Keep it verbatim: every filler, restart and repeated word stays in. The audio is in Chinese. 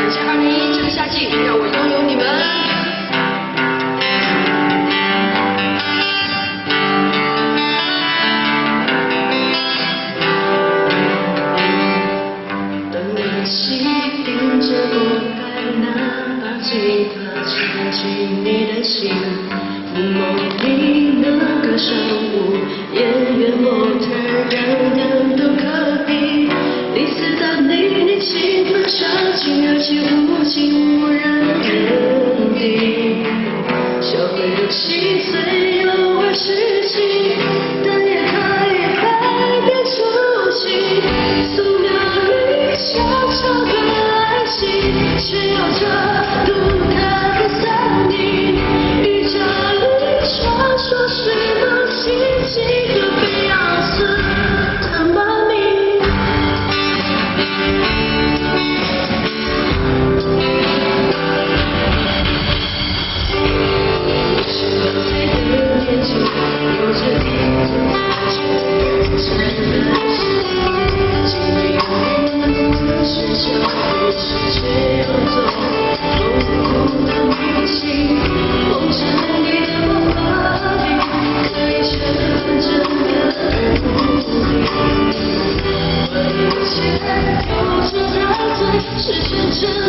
感谢二零一这个夏季让我拥有你们。 当你气顶着我还拿把吉他唱进你的心，梦里那个上午，演员模特样样都可以。第四道你你气氛上进，而且无情无人认定。小朋友心碎有二十七，但也可以改变初心。素描里小丑的爱情，却有着独特的森林。宇宙里传说是梦奇迹和贝昂斯的妈咪。十六岁的年纪，有着一种纯真的心，经历过的世界，故事却又走痛苦的迷信，红尘里的魔法里，可以纯真的努力，为一切有着的罪是真正。